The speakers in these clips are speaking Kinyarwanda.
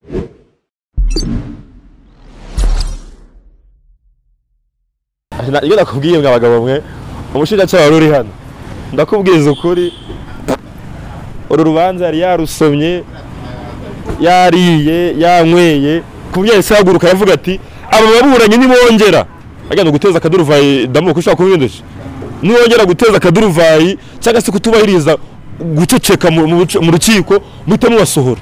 iyo nakubwiye mwa bagabo mwe umushinjacyaha wari uri hano ndakubwiza ukuri uru rubanza yari yarusomye yariye yanyweye kubyo yahise haguruka yavuga ati aba baburanye nibongera agenda guteza akaduruvayi ndamuko ushaka kubindusha nibongera guteza akaduruvayi cyangwa se kutubahiriza guceceka mu rukiko muhite mubasohora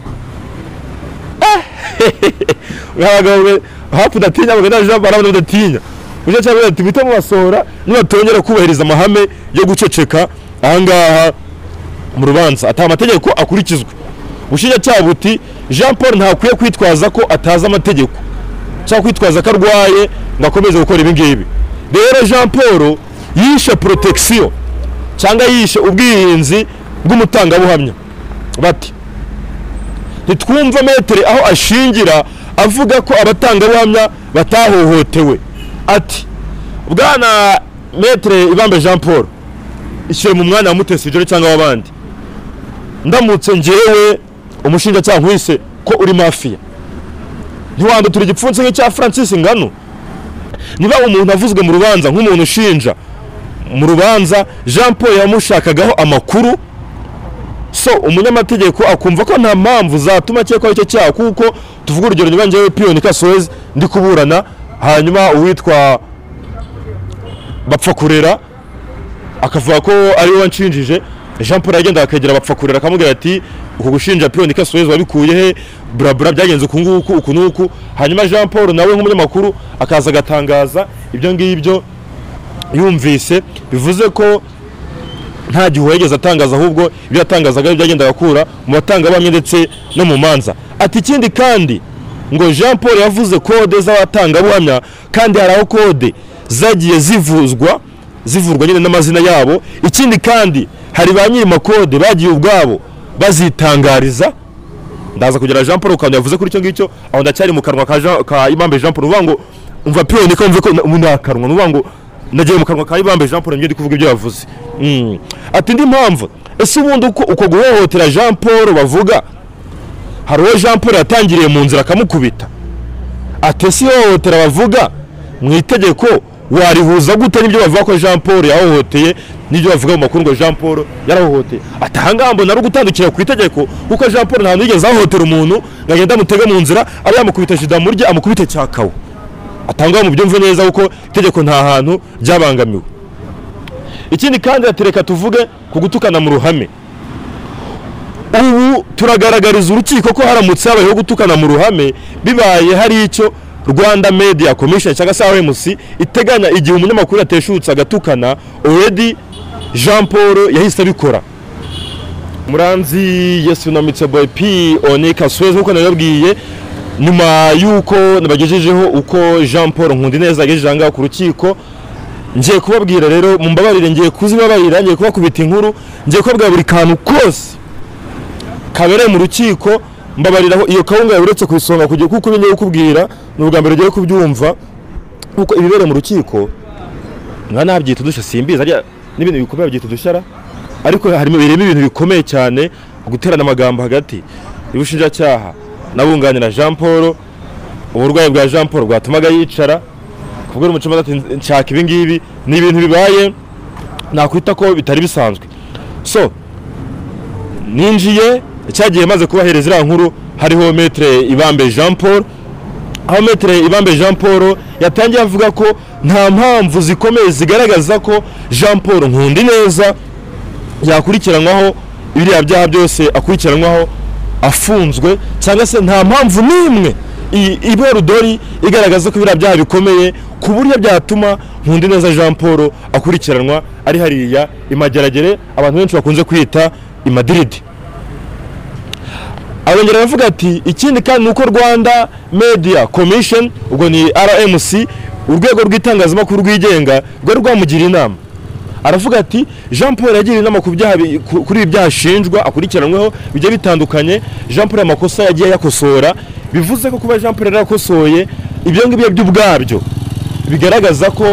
bagabo hapu datinya bagenda Jean Barabona datinya uje cyangwa ati muhite mubasohora nibatongera kubahiriza amahame yo guceceka ahangaha mu rubanza ata amategeko akurikizwe ubushinjacyaha buti Jean Paul ntakwiye kwitwaza ko ataza amategeko cyangwa kwitwaza ko arwaye ngakomeze gukora ibi ngibi rero Jean Paul yishe protection cyangwa yishe ubwirinzi bw'umutangabuhamya bati ntitwumva metere aho ashingira avuga ko abatangabuhamya batahohotewe ati bwana metere Ibambe Jean Paul ishyire mu mwanya wa Mutesi Jolly cyangwa w'abandi ndamutse ngewe umushinjacyaha nkwise ko uri mafia ntiwandutura igipfunsi nk'icya Francis Ngano niba umuntu avuzwe mu rubanza nk'umuntu ushinja mu rubanza Jean Paul yamushakagaho amakuru so umunyamategeko akumva ko nta mpamvu zatuma cyekwa icyo cyaha kuko tuvuga urugero niba ngewe Pion Kasozi ndi kuburana hanyuma uwitwa bapfa kurera akavuga ko ari we wanshinjije Jean Paul agenda akegera bapfa kurera akamubwira ati uko gushinja Pion Kasozi wabikuye he brabra byagenze uku nuku hanyuma Jean Paul nawe nk'umunyamakuru akaza gatangaza ibyo ngibyo yumvise bivuze ko nta gihe yageze atangaza ahubwo ibyo yatangazaga byagenda gakura mu batangabuhamya ndetse no mu manza ati ikindi kandi ngo Jean Paul yavuze kode z'abatangabuhamya kandi hari aho kode zagiye zivurwa nyine n'amazina yabo ikindi kandi hari ba nyiri makode bagiye ubwabo bazitangariza ndaza kugira Jean Paul kandi yavuze kuri icyo ngicyo aho ndacyari mu kanwa ka Ibambe Jean Paul uvuga ngo umva Pion ko mvuze ko umuntu akanwa uvuga ngo nagiye mu kanwa ka Ibambe Jean Paul ndi kuvuga ibyo yavuze ati ndi mpamvu ese ubundi uko guhohotera Jean Paul bavuga hari uwo Jean Paul yatangiriye mu nzira akamukubita ati si hohotera bavuga mu itegeko warihuza gute n'ibyo bavuga ko Jean Paul yahohoteye n'ibyo bavuga mu makuru ngo Jean Paul yarahohoteye atahanga mbona ari gutandukira ku itegeko kuko Jean Paul nta nigeze ahohotera umuntu ngagenda mutega mu nzira ari yamukubita shida murye amukubite cyakawo atanga mu byumve neza uko itegeko nta hantu ryabangamiwe ikindi kandi atereka tuvuge ku gutukana mu ruhame ubu turagaragariza urukiko ko haramutse habayeho gutukana mu ruhame bibaye hari icyo Rwanda Media Commission cyangwa se RMC iteganya igihe umunyamakuru ateshutse agatukana already Jean Paul yahise abikora Muranzi Yesu na Mitseboy Pion Kasozi uko nababwiye nyuma yuko nabagejejeho uko Jean Paul Nkundineza yagejeje anga ku rukiko ngiye kubabwira rero mumbabarire ngiye kuzibabarira ngiye kubakubita inkuru ngiye kubabwira buri kantu kose kabere mu rukiko mbabariraho iyo kawunga yaburetse ku isonga kugiye kuko ngiye kukubwira n'ubwa mbere ugiye kubyumva kuko ibibere mu rukiko nabyita dusha simbiza ari n'ibintu bikomeye byita dushara ariko harimo birimo ibintu bikomeye cyane guterana amagambo hagati y'ubushinjacyaha nabunganira Jean Paul uburwayi bwa Jean Paul bwatumaga yicara kubwo umucamanza ati nshaka ibi ngibi ni ibintu bibaye nakwita ko bitari bisanzwe so ninjiye cyagiye maze kubahereza iriya nkuru hariho Maître Ibambe Jean Paul aho Maître Ibambe Jean Paul yatangiye avuga ko nta mpamvu zikomeye zigaragaza ko Jean Paul Nkundineza yakurikiranwaho ibiriya byaha byose akurikiranwaho afunzwe cyangwa se nta mpamvu n'imwe iborudori igaragaza ko ibiriya byaha bikomeye ku buryo byatuma Nkundineza Jean Paul akurikiranwa ari hariya imageragere abantu benshi bakunze kwita i Madrid abongera bavuga ati ikindi kandi nuko Rwanda Media Commission ubwo ni RMC urwego rw'itangazamakuru rwigenga rwo rwamugira inama aravuga ati Jean Paul yagira inama ku byaha kuri ibyashinjwa akurikiranweho bijye bitandukanye Jean Paul amakosa yagiye yakosora bivuze ko kuba Jean Paul yarakosoye ibyo ngibyo by'ubwabyo bigaragaza ko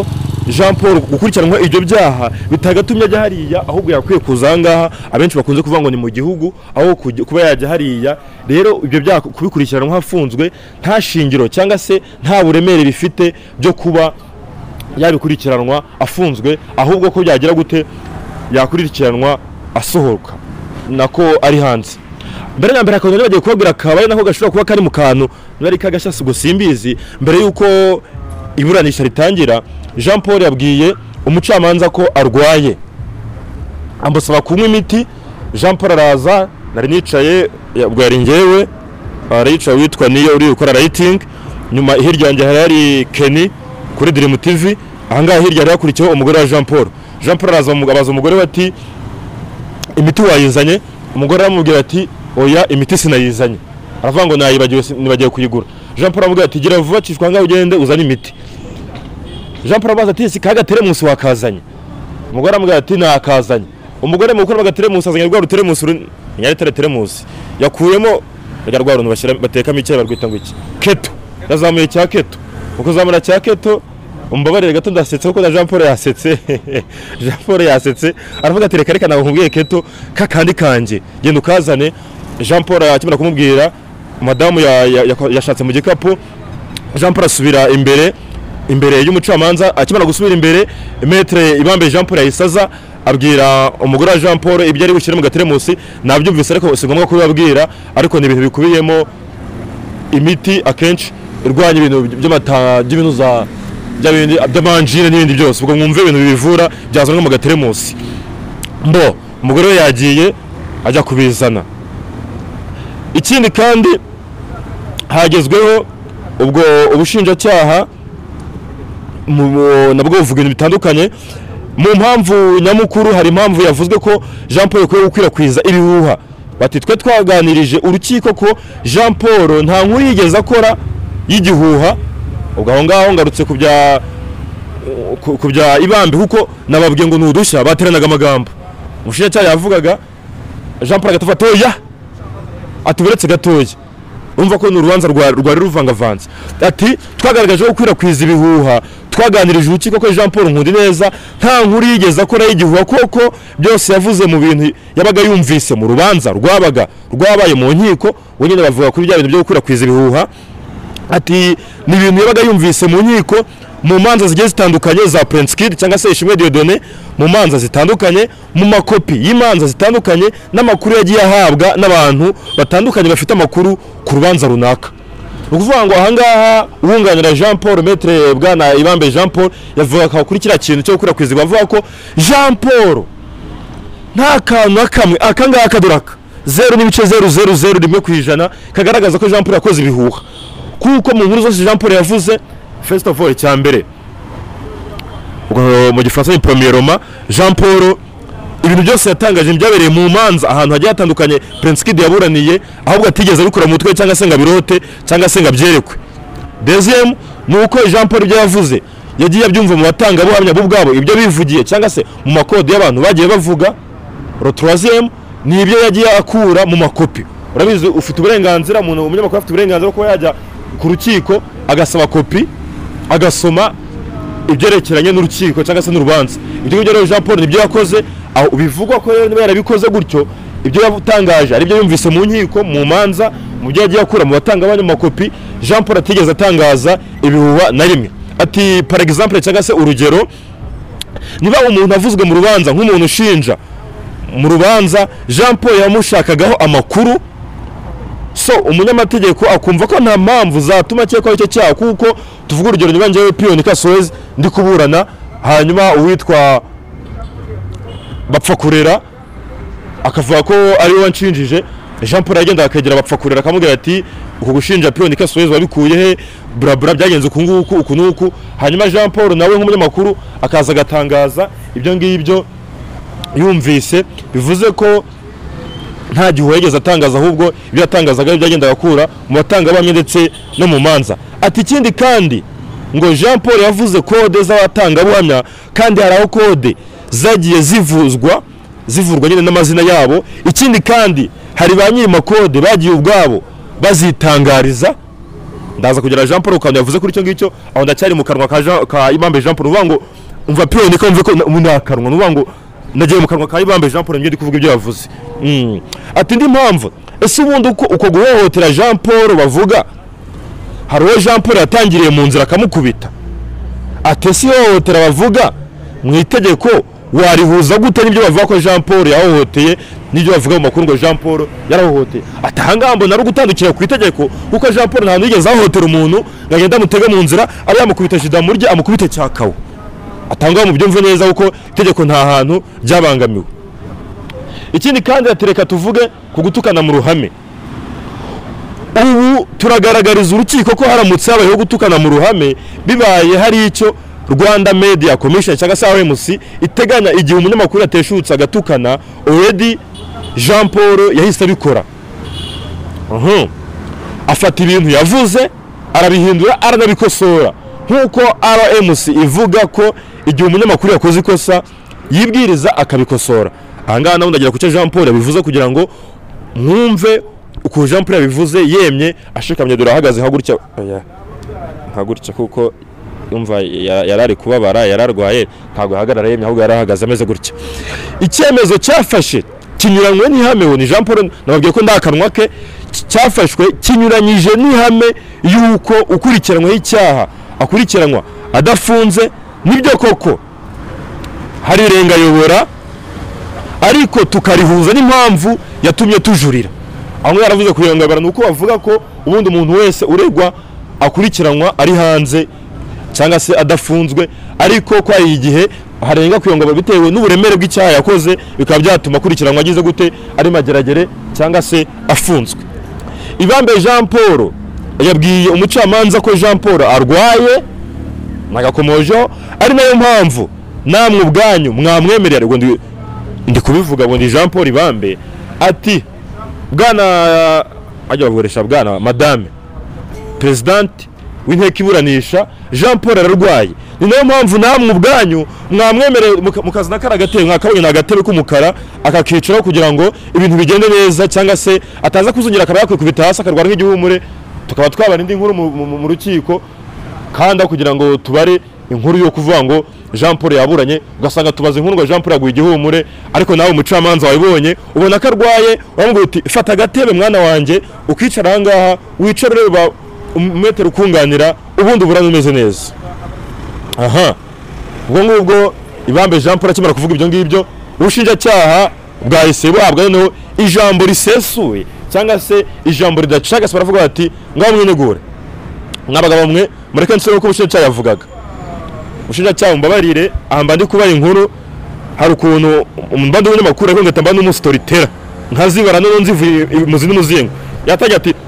Jean Paul gukurikiranwa ibyo byaha bitagatumye ajya hariya, ahubwo yakwiye kuza ngaha. Abenshi bakunze kuvuga ngo ni mu gihugu aho kuba yajya hariya. Rero ibyo byaha kubikurikiranwa hafunzwe nta shingiro cyangwa se nta buremere bifite byo kuba yabikurikiranwa afunzwe, ahubwo ko byagira gute yakurikiranwa asohoka nako ari hanze. Mbere na mbere akaba bagiye kubabwira akabaye nako gashobora kuba kari mu kantu nari kagashasi gusimbizi. Mbere yuko iburanisha ritangira, Jean Paul yabwiye umucamanza ko arwaye, amusaba kunywa imiti. Jean Paul araza, nari nicaye ubwo yari ngewe, arayicaye witwa niyo uri gukora writing. Nyuma hirya yanjye hari Kenny kuri Dream TV, ahangaha hirya yari yakurikiyeho umugore wa Jean Paul. Jean Paul araza abaza umugore we ati imiti wayizanye? Umugore aramubwira ati oya, imiti sinayizanye. Aravuga ngo nayibagiwe, nibagiye kuyigura. Jean Paul aramubwira ati gira vuba cishwa ngaho ugende uzane imiti. Jean Paul abaza ati kaga teremusi wakazanye? Umugore aramubwira ati nakazanye. Umugore mu gukora bagateremusi azanye rwa ruteremusi nyari teremusi yakuyemo rya rwa runtu bashyira batekamo icyayi barwita ngo iki keto. Yazamuye cya keto, uko zamura cya keto umbabarire gato ndasetse kuko na Jean Paul yasetse. Jean Paul yasetse aravuga ati reka reka nawe nkubwiye keto kakandi kanje genda ukazane. Jean Paul akimara kumubwira, madamu yashatse mu gikapu. Jean Paul asubira imbere y'umucamanza. Akimara gusubira imbere, Maître Ibambe Jean Paul yayisaza abwira umugore wa Jean Paul ibyo ari bushyire mu gateremusi. Nabyumvise ariko si ngombwa kubibabwira, ariko ni ibintu bikubiyemo imiti akenshi irwanya ibintu by'amata by'ibinuza by'amanjine n'ibindi byose. Ubwo mwumve ibintu bivura byazanwa mu gateremusi. Mbo umugore we yagiye ajya kubizana. Ikindi kandi hagezweho ubwo ubushinjacyaha nabwo buvuga ibintu bitandukanye. Mu mpamvu nyamukuru hari impamvu yavuzwe ko Jean Paul yakwiye gukwirakwiza ibihuha. Bati twe twaganirije urukiko ko Jean Paul nta nkuru yigeze akora y'igihuha. Ubwo aho ngaho ngarutse ku bya Ibambe kuko nababwiye ngo nudushya bateranaga amagambo. Umushinjacyaha yavugaga, Jean Paul agatafata oya atuberetse gatoya, umva ko n'urubanza rwari ruvangavanze. Ati twagaragaje ko gukwirakwiza ibihuha, twaganirije urukiko ko Jean Paul Nkundi neza nta nkuru yigeze akora y'igihuha, koko byose yavuze mu bintu yabaga yumvise mu rubanza rwabaye mu nkiko. Wenyine bavuga kuri bya bintu byo gukwirakwiza ibihuha. Ati ni ibintu yabaga yumvise mu nkiko mu manza zigiye zitandukanye za Prince Kid cyangwa se Ishimwe Dieudonné, mu manza zitandukanye, mu makopi y'imanza zitandukanye, n'amakuru yagiye ahabwa n'abantu batandukanye bafite amakuru ku rubanza runaka. Ukuvuga ngo ahangaha uwunganira Jean Paul Maître Bwana Ibambe Jean Paul yavuga kuri kiriya kintu cyo gukwirakwiza, bavuga ko Jean Paul nta kantu akamwe akangaka kaduraka 0.000 kagaragaza ko Jean Paul yakoze ibihuha. Kuko mu nkuru zose Jean Paul yavuze, first of all cyambere mu gifaransa ni premièrement, Jean Paul ibintu byose yatangaje byabereye mu manza ahantu hagiye hatandukanye Prince Kid yaburaniye, ahubwo atigeze abikora mu mutwe cyangwa se ngabirote cyangwa se ngabyerekwe. Deuxième nuko Jean Paul ibyo yavuze yagiye abyumva mu batanga buhamya bwabo, ibyo bivugiye cyangwa se mu makode y'abantu bagiye bavuga. Le troisième ni ibyo yagiye akura mu makopi. Urabizi ufite uburenganzira, umuntu umunyamakuru afite uburenganzira ko yajya ku rukiko agasaba kopi agasoma ibyerekeranye n'urukiko cyangwa se n'urubanza. Ibyo rero Jean Paul nibyo yakoze, aho bivugwa ko niba yarabikoze gutyo, ibyo yatangaje ari byo yumvise mu nkiko mu manza, mu byo yagiye akura mu batanga abanyamakopii. Jean Paul atigeze atangaza ibihuha na rimwe. Ati par exemple cyangwa se urugero, niba umuntu avuzwe mu rubanza nk'umuntu ushinja mu rubanza, Jean Paul yamushakagaho amakuru, so umunyamategeko akumva ko nta mpamvu zatuma cyekwa icyo cyaha. Kuko tuvuga urugero, niba ngewe Pion Kasozi ndi kuburana, hanyuma uwitwa Bapfakurera akavuga ko ari we wanshinjije, Jean Paul agenda akegera Bapfakurera akamubwira ati uko gushinja Pion Kasozi wabikuye he, brabra byagenze uku nguku uku nuku. Hanyuma Jean Paul nawe nk'umunyamakuru akaza agatangaza ibyo ngibyo yumvise, bivuze ko nta gihe yigeze atangaza, ahubwo ibyo yatangazaga byagenda gakura mu batanga bamwe ndetse no mu manza. Ati ikindi kandi ngo Jean Paul yavuze kode z'abatanga buhamya, kandi hari aho kode zagiye zivurwa nyine n'amazina yabo. Ikindi kandi hari ba nyiri makode bagiye ubwabo bazitangariza. Ndaza kugira Jean Paul kandi yavuze kuri icyo ngicyo, aho ndacyari mu kanwa ka Ibambe Jean Paul, uvuga ngo umva piyo niko mve ko unakanwa nuvuga ngo nagiye mu kanwa ka Ibambe Jean Paul ndi kuvuga ibyo yavuze. Ati ndi mpamvu ese ubundi uko guhohotera Jean Paul bavuga hari uwo Jean Paul yatangiriye mu nzira akamukubita. Ati si hohotera bavuga mu itegeko warihuza gute n'ibyo bavuga ko Jean Paul yahohoteye n'ibyo bavuga mu makuru ngo Jean Paul yarahohoteye. Atahangambo nari gutandukira ku itegeko kuko Jean Paul nta nigeze ahohotera umuntu ngagenda mutega mu nzira ari yamukubita shida murye amukubite cyakawo. Atanga mu byumve neza kuko itegeko nta hantu byabangamiwe. Ikindi kandi atereka tuvuge ku gutukana mu ruhame. Ubu turagaragariza urukiko ko haramutse habayeho gutukana mu ruhame bibaye hari icyo Rwanda Media Commission cyangwa se RMC iteganya igihe umunyamakuru ateshutse agatukana already Jean Paul yahise abikora. Afata ibintu yavuze arabihindura aranabikosora nkuko RMC ivuga ko igihe umunyamakuru yakoze ikosa yibwiriza akabikosora. Ahangana ndagira kucyo Jean Paul yabivuze kugira ngo mwumve uko Jean Paul yabivuze yemye ashikamye dore ahagaze hagurutse kuko umva yarari kubabara yararwaye ntago hagarara yemye ahubwo yarahagaze ameze gutya. Icyemezo cyafashe kinyuranywe n'ihame ni Jean Paul nababwiye ko ndakanwa ke cyafashwe kinyuranyije n'ihame yuko ukurikiranwa icyaha akurikiranwa adafunze nibyo koko hari irengayobora ariko tukarihuza n'impamvu yatumye tujurira. Aho yaravuze kuyangabara nuko bavuga ko ubundi umuntu wese uregwa akurikiranwa ari hanze cyangwa se adafunzwe ariko kwa igihe harenga kuyongaba bitewe n'uburemere bw'icyaha yakoze bikaba byatuma akurikiranwa agize gute ari mageragere cyangwa se afunzwe. Ibambe Jean Paul yabwiye umucamanza ko Jean Paul arwaye nagakomojo ari nayo mpamvu namwe ubwanyu mwamwemerera ngo ndi kubivuga ngo ndi Jean Paul Ibambe ati bwana ajya bavuresha bwana madame president w'inteko iburanisha Jean Paul ararwaye ni nayo mpamvu namwe ubwanyu mwamwemerera mukazana karagatebe mwakabonye nagatebe k'umukara akakiciraho kugira ngo ibintu bigende neza cyangwa se ataza kuzungira akaba yakwikubita hasi akarwara nk'igihumure tukaba twabana indi nkuru mu rukiko kandi kugira ngo tubare inkuru yo kuvuga ngo Jean Paul yaburanye ugasanga tubaze inkuru ngo Jean Paul yaguye igihumure ariko nawe umucamanza wabibonye ubona ko arwaye wamubwira uti fata agatebe mwana wanjye ukicara aha ngaha wicare ureba metero ukunganira ubundi uburane umeze neza. Ubwo ngubwo Ibambe Jean Paul akimara kuvuga ibyo ngibyo ubushinjacyaha bwahise buhabwa noneho ijambo risesuye cyangwa se ijambo ridacaga baravuga bati ngaho mwinegure mwabagabo mwe mureke nsoro ko ubushinjacyaha yavugaga. Ubushinjacyaha mbabarire ahamba ndi kubaye inkuru hari ukuntu umbandi w'umunyamakuru ariko ngatamba n'umustoryteller nkazibara none nzivuye muzindi muzingo yatajya ati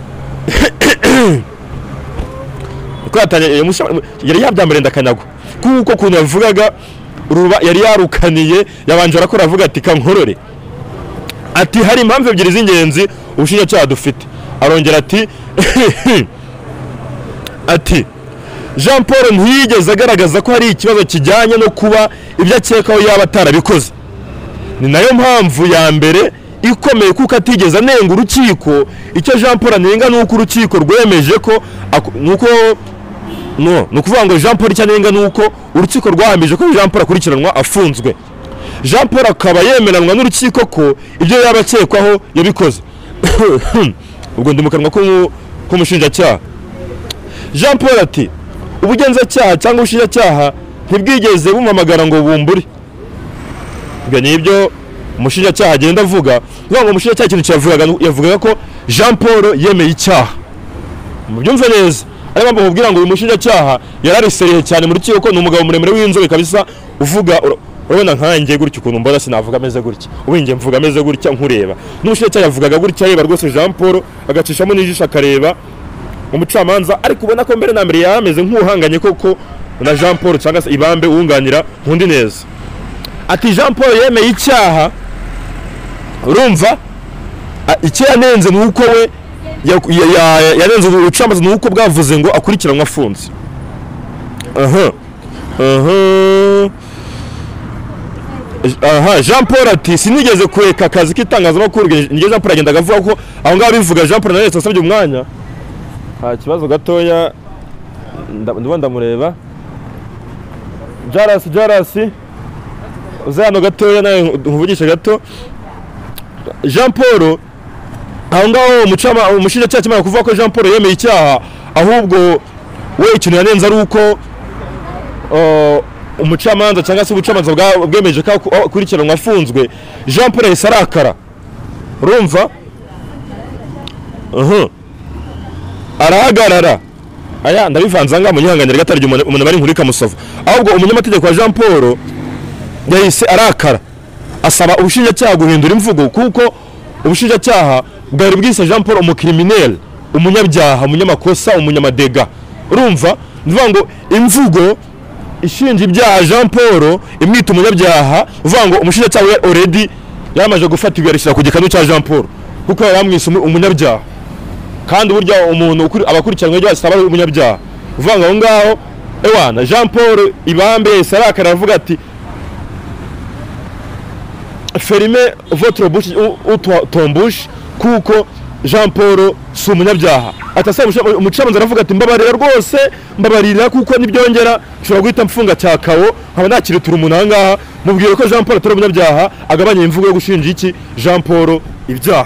ko yari yabyambere ndakanyagwa kuko kuntu yavugaga ruba yari yarukaniye yabanje arakora avuga ati kankorore ati hari impamvu ebyiri z'ingenzi ubushinjacyaha dufite. Arongera ati Jean Paul ntiyigeze agaragaza ko hari ikibazo kijyanye no kuba ibyo akekaho yaba atarabikoze. Ni nayo mpamvu ya mbere ikomeye kuko atigeze anenga urukiko. Icyo Jean Paul anenga nuko urukiko rwemeje ko nuko nukuvuga ngo Jean Paul cyanenga nuko urukiko rwahamije ko Jean Paul akurikiranwa afunzwe. Jean Paul akaba yemeranwa n'urukiko ko ibyo yaba akekwaho yabikoze. Ubwo ndi mu kanwa k'umushinjacyaha. Jean Paul ati ubugenzacyaha cyangwa ubushinjacyaha ntibwigeze bumamagara ngo bumbure. Ibyo nibyo umushinjacyaha agenda avuga ngo umushinjacyaha ikintu yavugaga ko Jean Paul yemeye icyaha. Mu byumve neza ari mpamvu mubwira ngo uyu mushinjacyaha yararisereye cyane mu rukiko ko n'umugabo muremure w'inzobe kabisa uvuga urabona nkanjye gutyo ukuntu mbona sinavuga ameze gutya ubinge mvuga ameze gutya nkureba n'umushinjacyaha yavugaga gutya reba rwose Jean Paul agacishamo n'ijisho akareba umucamanza ariko ubona ko mbere na mbere yameze nk'uhanganye koko na Jean Paul cyangwa se Ibambe wunganira nkundi neza. Ati Jean Paul yemeye icyaha urumva icyo yanenze nuko we yanenze ubucamanza nuko bwavuze ngo akurikiranwa afunze. Jean Paul ati sinigeze kureka akazi k'itangazamakuru ngiye Jean Paul agenda agavuga ko aho ngaho bivuga Jean Paul naretse asabye umwanya nta kibazo gatoya ndamureba Jarasi uze hano gatoya nawe nkuvugisha gato. Jean Paul aho ngaho umushinjacyaha kimara kuvuga ko Jean Paul yemeye icyaha, ahubwo we ikintu yanenze ari uko umucamanza cyangwa se ubucamanza bwemeje ko akurikiranwa afunzwe. Jean Paul yahise arakara, urumva arahagarara. Aya ndabivanze ngaho munyihanganira gatarye umuntu bari nkuri kamusova, ahubwo umunyamategeko wa Jean Paul yahise arakara asaba ubushinjacyaha guhindura imvugo, kuko ubushinjacyaha bwari bwise Jean Paul umukriminel, umunyabyaha, umunyamakosa, umunyamadega. Urumva ndivuga ngo imvugo ishinja ibyaha Jean Paul imwita umunyabyaha, uvuga ngo umushinjacyaha we already yamaje gufata ibyarishira ku gikanu cya Jean Paul kuko yaramwise umunyabyaha, kandi burya umuntu abakurikiranwe ibyo asaba umunyabyaha. Uvuga ngo ngaho ewana Jean Paul ibambe sarakara avuga ati ferme votre bouche ou ton bouche, kuko Jean Paul si umunyabyaha. Atasaba umucamanza aravuga ati mbabarira rwose, mbabarira kuko nibyongera nshobora guhita mfunga cyakawo nkaba nakiritura umuntu aha ngaha, mubwire ko Jean Paul atari umunyabyaha, agabanya imvugo yo gushinja iki Jean Paul ibyaha.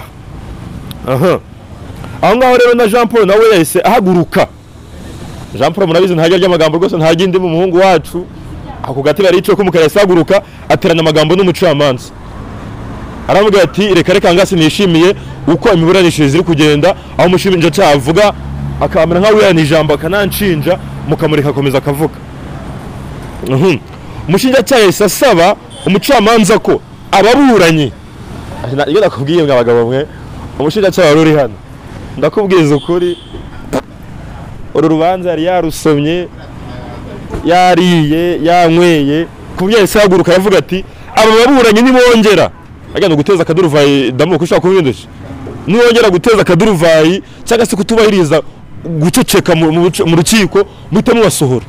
Aho ngaho rero na Jean Paul nawe yahise ahaguruka. Jean Paul murabizi ntajya ry'amagambo rwose, ntajya indi mu muhungu wacu ako gati bari ico ko mukaya saguruka aterana amagambo n'umucamanza. Aravuga ati reka ngase nishimiye uko imiburanishirize iri kugenda, aho umushinjacyaha avuga akamera nka wiyana ijambo akananshinja mukamureka akomeza akavuga. Umushinjacyaha yahise asaba umucamanza ko ababuranye, iyo nakubwiye mwabagabo mwe umushinjacyaha wari uri hano ndakubwiza ukuri, uru rubanza yari yarusomye yariye yanyweye, kubyo yahise ahaguruka aravuga ati aba baburanye nibongera agenda guteza akaduruvayi ndamuko ushaka kubindusha, niwongera guteza akaduruvayi cyangwa se kutubahiriza guceceka mu rukiko muhite mubasohora.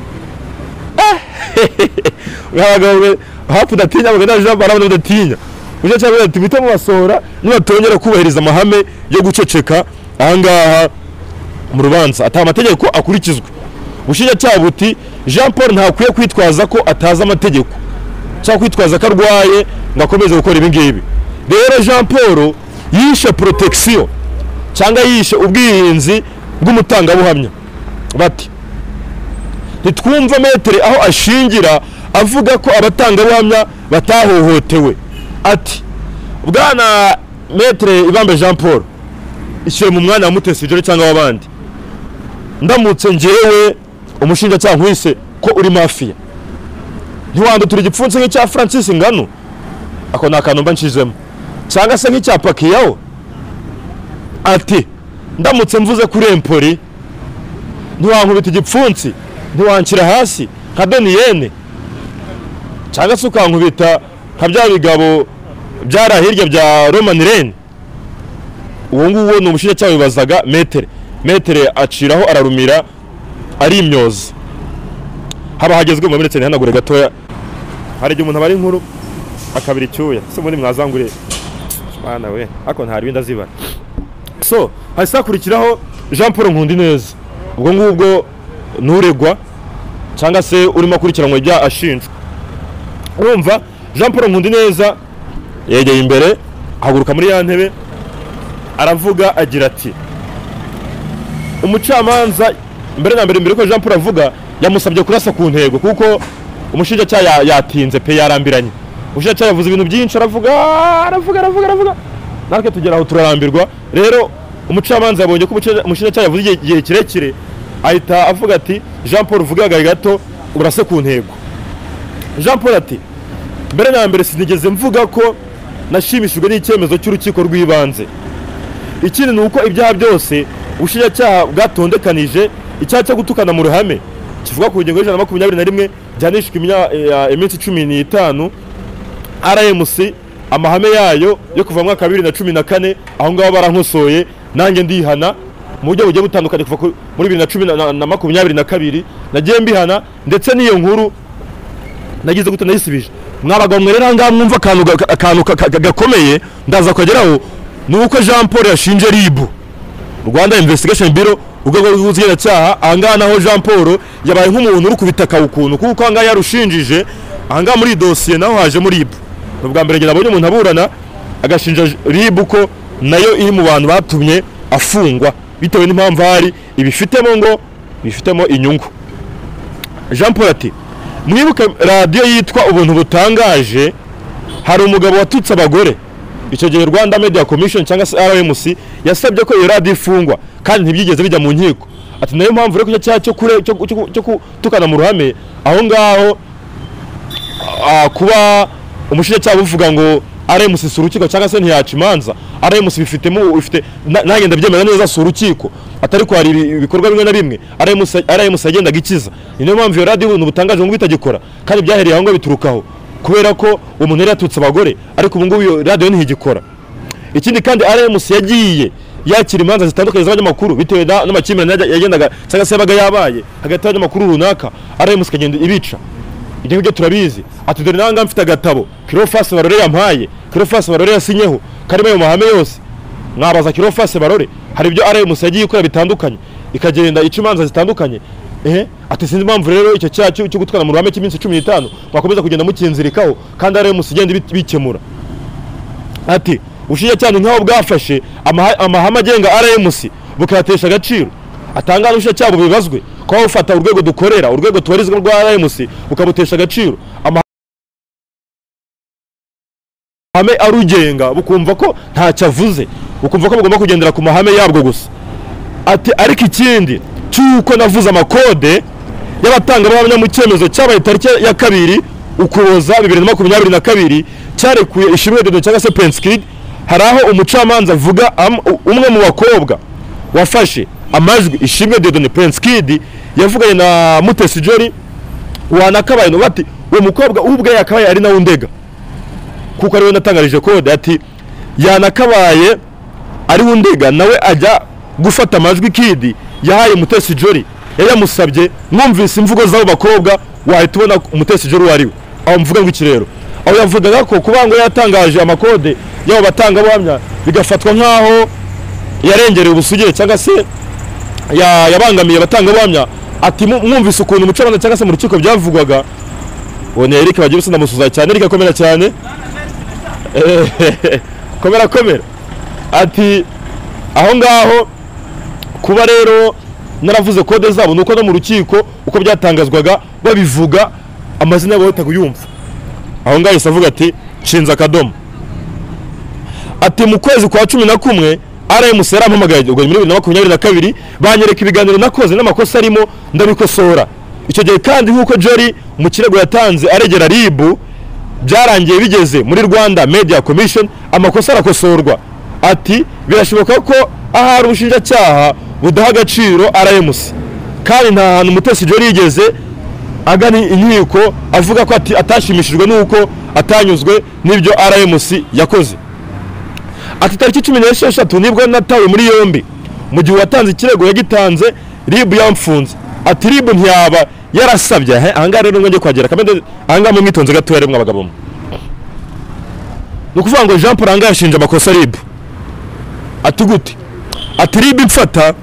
Mwabagabo hapu datinya bagenda Jean Paul badatinya uje cyangwa ati muhite mubasohora nibatongera kubahiriza amahame yo guceceka ahangaha mu rubanza ata amategeko akurikizwe. Ubushinjacyaha buti Jean Paul ntakwiye kwitwaza ko ataza amategeko cyangwa kwitwaza ko arwaye ngakomeze gukora ibi ngibi. Rero Jean Paul yishe protection cyangwa yishe ubwirinzi bw'umutangabuhamya. Bati nitwumva metere aho ashingira avuga ko abatangabuhamya batahohotewe. Ati bwana metere Ibambe Jean Paul ishyire mu mwanya wa Mutesi Jolly cyangwa wabandi, ndamutse ngewe umushinjacyaha nkwise ko uri mafia, ntiwandutura igipfunsi nk'icya Francis Ngano, ako nakantu mba nshizemo, cyangwa se nk'icya Pakiyaho. Ati ndamutse mvuze kuri Empoli ntiwankubita igipfunsi, ntiwanshyira hasi nka Doniyene, cyangwa se ukankubita nka bya bigabo byara hirya bya Roman Reigns. Uwo nguwo ni umushinjacyaha wibazaga metere aciraho ararumira ari imyoza. Haba hagezwe mu minsi ntihanagure gatoya, hari igihe umuntu abari inkuru akabira icyuya se muri mwazangure bana we ako ntari binda ziba. So hahise hakurikiraho Jean Paul Nkundineza, ubwo ngubwo nuregwa cyangwa se urimo akurikiranwa ibya ashinjwa. Urumva Jean Paul Nkundineza yegeye imbere ahaguruka muri ya ntebe aravuga agira ati umucamanza mbere na mbere ko Jean Paul avuga yamusabye kurasa ku ntego kuko umushinjacyaha yatinze pe yarambiranye. Umushinjacyaha yavuze ibintu byinshi aravuga natwe tugera aho turarambirwa. Rero umucamanza yabonye ko umushinjacyaha yavuze igihe kirekire ahita avuga ati Jean Paul vuga gato urase ku ntego. Jean Paul ati mbere na mbere sinigeze mvuga ko nashimishijwe n'icyemezo cy'urukiko rw'ibanze. Ikindi nuko ibyaha byose ubushinjacyaha bwatondekanije icyaha cyo gutukana mu ruhame kivuga ku ngingo y'ijana na 21 byanishwe iminsi 15 RMC amahame yayo yo kuva mu mwaka 2014 aho ngaho barankosoye nanjye ndihana mu buryo bugiye butandukanye kuva muri 2022 nagiye mbihana ndetse n'iyo nkuru nagize gute nayisubije. Mwabagabo mwerera ngaha mwumva akantu gakomeye ndaza kugeraho nuko Jean Paul yashinje RIB Rwanda Investigation Bureau urwego rw'ubugenzacyaha ahangaha naho Jean Paul yabaye nk'umuntu uri kubitaka ukuntu kuko ahangaha yarushinjije ahangaha muri dosiye naho haje muri RIB ubwa mbere nabonye umuntu aburana agashinja RIB ko nayo iri mu bantu batumye afungwa bitewe n'impamvu hari ibifitemo inyungu. Jean Paul ati mwibuke radio yitwa ubuntu butangaje hari umugabo watutse abagore icyo gihe Rwanda Media Commission cyangwa se RMC yasabye ko iyo radio ifungwa kandi ntibyigeze bijya mu nkiko. Ati nayo mpamvu rero cyo kutukana mu ruhame aho ngaho kuba umushinjacyaha uvuga ngo RMC surukiko cyangwa se ntiyaca imanza RMC bifite nagenda byemera neza surukiko atari ko hari ibikorwa bimwe na bimwe RMC agenda gikiza. Niyo mpamvu iyo radio ubuntu butangaje ngo bitagikora kandi byahereye aho ngo biturukaho kubera ko umuntu yari yatutse abagore ariko ubu ngubu iyo radio ntigikora. Ikindi kandi RMC yagiye yakira imanza zitandukanye z'abanyamakuru bitewe n'amakimbirane yagendaga cyangwa se yabaga yabaye hagati y'abanyamakuru runaka RMC kagenda ibica. Ibyo ngibyo turabizi. Ati dore nanga mfite agatabo Kirofase Barore yampaye Kirofase Barore yasinyeho karimo ayo mahame yose mwabaza Kirofase Barore hari ibyo RMC yagiye ikora bitandukanye ikagenda ica imanza zitandukanye. Ati sinzi impamvu rero icyo cyaha cyo gutwara mu ruhame cy'iminsi 15 bakomeza kugenda mukinzirikaho kandi RMC igenda bikemura. Ati ushiye cyane nkaho bwafashe amahame agenga RMC bukayatesha agaciro atangana ushiye cyabo bibazwe ko ufata urwego dukorera urwego tubarizwa rwa RMC ukabutesha agaciro amahame arugenga bukumva ko ntacyo avuze bukumva ko bugomba kugendera ku mahame yabwo gusa. Ati ariko ikindi cyuko navuze amakode y'abatanga b'abanya mu cyemezo cyabaye tariki ya 2 Ukuboza 2022 cyarekuye Ishimwe Dodo cyangwa se Prince Kid hari aho umucamanza avuga umwe mu bakobwa wafashe amajwi Ishimwe Dodo ni Prince Kid yavuganye na Mutesi Jolly wanakabaye no bati uwo mukobwa ubwe yakabaye ari nawe undega kuko ariwe natangarije kode ati yanakabaye ari undega nawe ajya gufata amajwi Kid yahaye Mutesi Jolly yamusabye mwumvise imvugo z'abo bakobwa wahita ubona Mutesi Jolly wariwe aho mvuga ngo iki rero aho yavugaga ko kubango yatangaje amakode y'abo batanga buhamya bigafatwa nkaho yarengereye ubusugire cyangwa se yabangamiye batanga buhamya. Ati mwumvise ukuntu umucamanza cyangwa se mu rukiko byavugwaga wone Eric bagiye usunda musuza cyane Eric akomera cyane komera. Ati aho ngaho kuba rero naravuze kode zabo nuko no mu rukiko uko byatangazwaga babivuga amazina yabo bataguyumva aho ngaho isavuga ati nshinza akadomo. Ati mu kwezi kwa 11 RMC yarampamagaye ubwo muri 2022 banyereka ibiganiro nakoze n'amakosa arimo ndabikosora. Icyo gihe kandi nkuko Jolly mu kirego yatanze aregera RIB byarangiye bigeze muri Rwanda Media Commission amakosa arakosorwa. Ati birashoboka ko ahari ubushinjacyaha budaha agaciro RMC kandi nta hantu Mutesi Jolly yigeze agani inkiko avuga ko atashimishijwe nuko atanyuzwe n'ibyo RMC yakoze. Ati tariki 16 nibwo natawe muri yombi mu gihe watanze ikirego yagitanze RIB yamfunze. Ati RIB ntiyaba yarasabye ahanga rero ngo ngiye kwagera kamende ahanga mu mwitonze gato yaremwe abagabo nukuvuga ngo Jean Paul anga yashinja amakosa RIB. Ati gute? Ati RIB mfata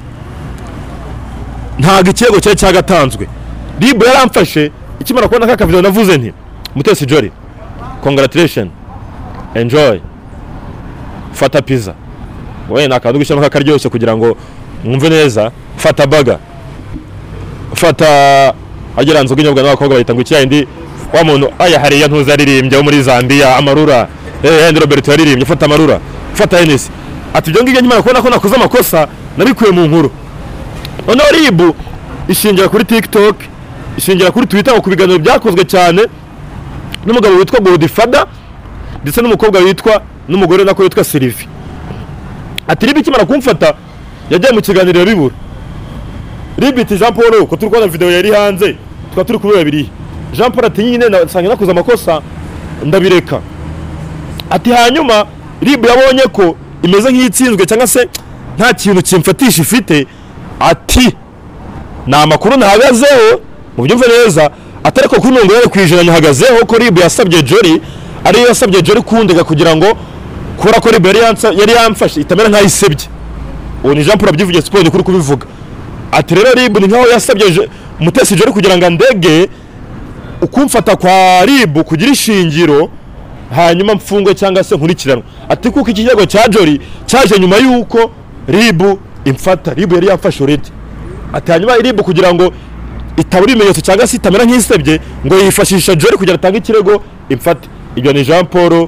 ntago ikirego cye cyagatanzwe RIB yaramfashe ikimara kubona ka video navuze nti Mutesi Jolly congratulations enjoy fata pizza wowe nakandu gushyamo kakaryoshye kugira ngo mwumve neza fata burger fata ageranzo ginyobwa n'abakobwa bahita ngo ikindi wa muntu aya hariya ntuzaririmbye muri Zambia amarura Andy Robert yaririmbye fata amarura fata Hennessy. Ati byo ngibyo nyuma kubona ko nakoze amakosa nabikuye mu nkuru ono RIB ishingira kuri TikTok ishingira kuri Twitter ku biganiro byakozwe cyane n'umugabo witwa Godfather ndetse n'umukobwa witwa n'umugore nako witwa Sylvie. Ati RIB kimara kumfata yagiye mu kiganiro bibura RIB iti Jean Paul ko turikona video yari hanze twa turi kubera biri Jean Paul ati nyine nasanga nakoze amakosa ndabireka. Ati hanyuma RIB yabonye ko imeze nk'itsinzwe cyangwa se nta kintu kimfatisha ifite. Ati na makuru ntahagazeho mu byumve neza atari ko kuri 90% ntahagazeho ko RIB yasabye Jolly ari yasabye Jolly kundega kugira ngo kora ko RIB yari yamfashe itamera nk'ayisebye. Uwo ni Jean Paul abyivugiye sport kuri kubivuga ati rero RIB ni nkaho yasabye Mutesi Jolly kugira ngo ndege ukumfata kwa RIB kugira ishingiro hanyuma mfungwe cyangwa se nkurikiranwa. Ati kuko ikigego cya Jolly cyaje nyuma yuko RIB imfata, RIB yari yafashe already. Ati hanyuma RIB kugira ngo itabura ibimenyetso cyangwa se itamera nk'isebye ngo yifashisha Jolly kugira atange ikirego imfate. Ibyo ni Jean Paul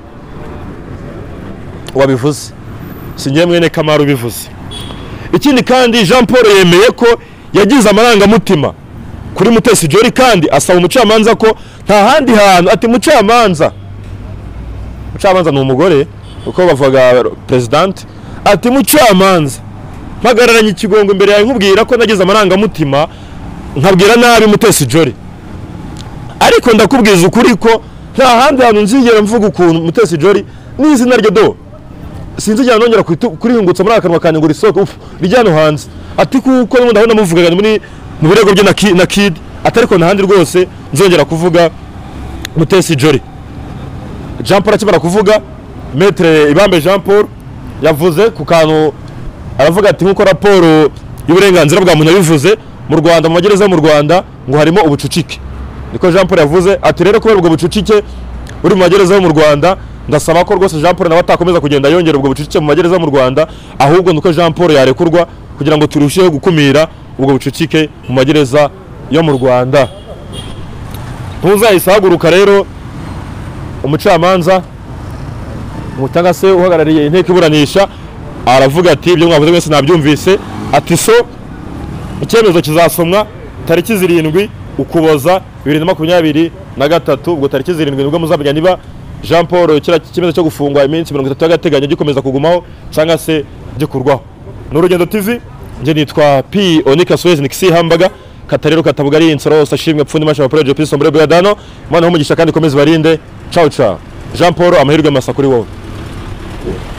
wabivuze, sinye mwene Kamaru bivuze. Ikindi kandi Jean Paul yemeye ko yagize amarangamutima kuri Mutesi Jolly kandi asaba umucamanza ko nta handi hantu, ati umucamanza ni umugore uko bavuga president, ati mucamanza mpagararanye ikigongo imbere yawe nkubwira ko nagize amarangamutima nkabwira nabi Mutesi Jolly, ariko ndakubwiza ukuri ko nta handi hantu nzigera mvuga ukuntu Mutesi Jolly n'izina rye do sinzigera nongera kurihungutsa muri akanwa kanjye ngo risoko rijyano hanze. Ati kuko n'ubundi aho namuvugaga muri mu birego bye na Kid, atariko nta handi rwose nzongera kuvuga Mutesi Jolly. Jean Paul akimara kuvuga, Maître Ibambe Jean Paul yavuze ku kantu, aravuga ati nkuko raporo y'uburenganzira bwa muntu yabivuze mu Rwanda, mu magereza mu Rwanda ngo harimo ubucucike. Niko Jean Paul yavuze, ati rero kubera ubwo bucucike uri mu magereza mu Rwanda, ndasaba ko rwose Jean Paul nawe atakomeza kugenda yongera ubwo bucucike mu magereza mu Rwanda, ahubwo nuko Jean Paul yarekurwa kugira ngo turusheho gukumira ubwo bucucike mu magereza yo mu Rwanda. Ntuzayisaguruka rero umucamanza umutanga se uhagarariye inteko iburanisha aravuga ati ibyo mwavuze mwese nabyumvise, ati so icyemezo kizasomwa tariki 7 Ukuboza 2023, ubwo tariki 7 nibwo muzamenya niba Jean Paul kira kimezo cyo gufungwa iminsi 30 y'agateganyo gikomeza kugumaho cyangwa se gikurwaho. N'Urugendo TV, nje nitwa P Onika Suez Nixi Hambaga Katarero Katabugari insoro sashimwe pfundi masha project P Sombre Bradano, mwana ho mugisha kandi komeza barinde. Ciao ciao. Jean Paul amahirwe masa kuri wowe.